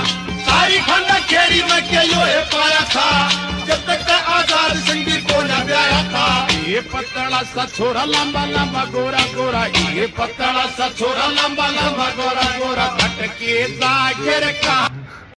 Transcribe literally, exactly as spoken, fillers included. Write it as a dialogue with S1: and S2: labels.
S1: सारी खंड खेड़ी में के यो है पाया था, जब तक आजाद सिंधी को न ब्याया था। ये पतला सा छोरा लंबा लंबा गोरा गोरा, ये पतला सा छोरा लंबा लंबा गोरा गोरा, खटके जागिर का